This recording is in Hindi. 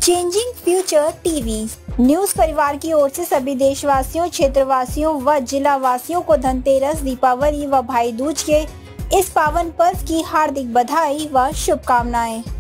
चेंजिंग फ्यूचर टीवी न्यूज परिवार की ओर से सभी देशवासियों, क्षेत्रवासियों व जिला वासियों को धनतेरस, दीपावली व भाई दूज के इस पावन पर्व की हार्दिक बधाई व शुभकामनाएं।